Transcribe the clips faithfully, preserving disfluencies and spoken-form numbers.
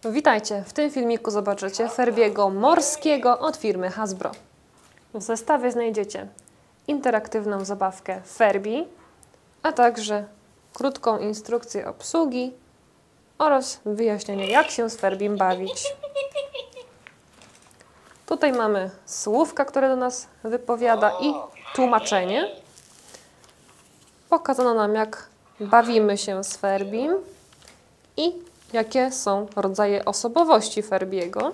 Witajcie! W tym filmiku zobaczycie Ferbiego morskiego od firmy Hasbro. W zestawie znajdziecie interaktywną zabawkę Ferbi, a także krótką instrukcję obsługi oraz wyjaśnienie, jak się z Ferbim bawić. Tutaj mamy słówka, które do nas wypowiada i tłumaczenie. Pokazano nam, jak bawimy się z Ferbim i jakie są rodzaje osobowości Ferbiego.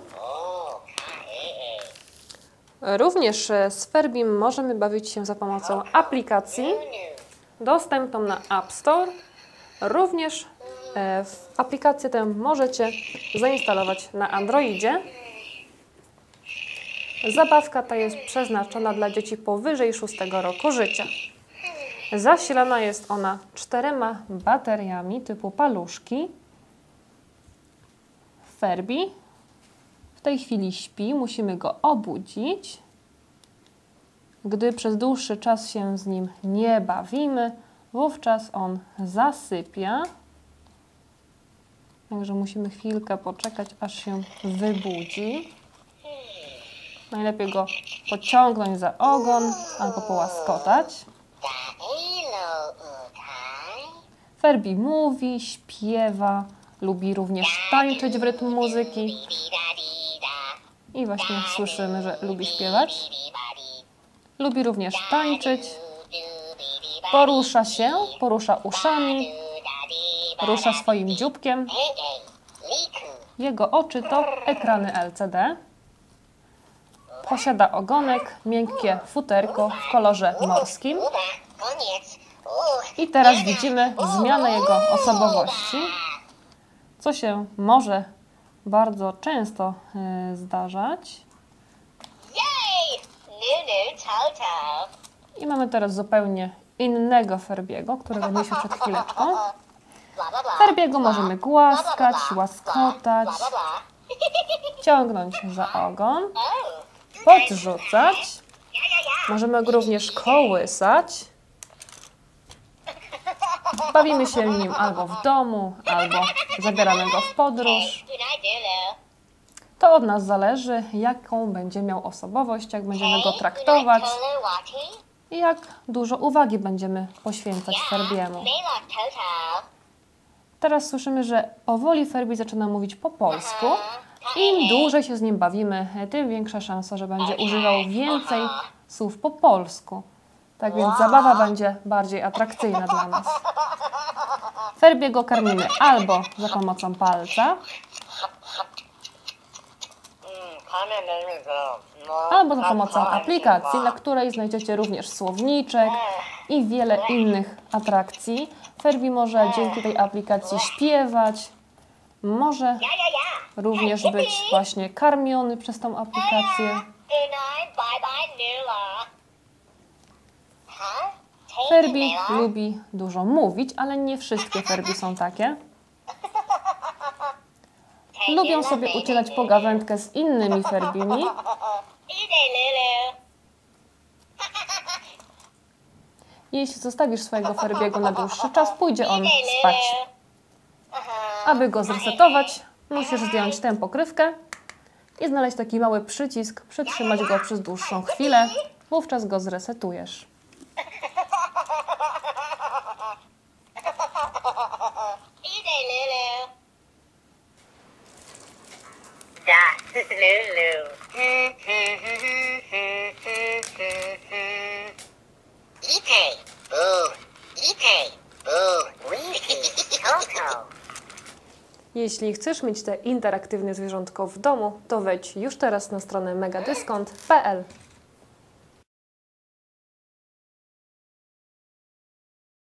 Również z Ferbim możemy bawić się za pomocą aplikacji dostępną na App Store. Również w aplikację tę możecie zainstalować na Androidzie. Zabawka ta jest przeznaczona dla dzieci powyżej szóstego roku życia. Zasilana jest ona czterema bateriami typu paluszki. Ferbi w tej chwili śpi, musimy go obudzić. Gdy przez dłuższy czas się z nim nie bawimy, wówczas on zasypia. Także musimy chwilkę poczekać, aż się wybudzi. Najlepiej go pociągnąć za ogon albo połaskotać. Ferbi mówi, śpiewa, lubi również tańczyć w rytm muzyki. I właśnie słyszymy, że lubi śpiewać. Lubi również tańczyć. Porusza się, porusza uszami, rusza swoim dzióbkiem. Jego oczy to ekrany L C D. Posiada ogonek, miękkie futerko w kolorze morskim. I teraz widzimy zmianę jego osobowości, co się może bardzo często y, zdarzać. I mamy teraz zupełnie innego Ferbiego, którego mieliśmy przed chwileczką. Ferbiego możemy głaskać, łaskotać, ciągnąć za ogon, podrzucać. Możemy go również kołysać. Bawimy się nim albo w domu, albo zabieramy go w podróż. To od nas zależy, jaką będzie miał osobowość, jak będziemy go traktować i jak dużo uwagi będziemy poświęcać Ferbiemu. Teraz słyszymy, że powoli Ferbi zaczyna mówić po polsku. Im dłużej się z nim bawimy, tym większa szansa, że będzie używał więcej słów po polsku. Tak więc zabawa będzie bardziej atrakcyjna dla nas. Ferbiego karmimy albo za pomocą palca, albo za pomocą aplikacji, na której znajdziecie również słowniczek i wiele innych atrakcji. Ferbi może dzięki tej aplikacji śpiewać, może również być właśnie karmiony przez tą aplikację. Ferbi lubi dużo mówić, ale nie wszystkie Ferbi są takie. Lubią sobie ucielać pogawędkę z innymi Ferbimi. Jeśli zostawisz swojego Ferbiego na dłuższy czas, pójdzie on spać. Aby go zresetować, musisz zdjąć tę pokrywkę i znaleźć taki mały przycisk, przytrzymać go przez dłuższą chwilę, wówczas go zresetujesz. Jeśli chcesz mieć te interaktywne zwierzątko w domu, to wejdź już teraz na stronę megadyskont kropka p l.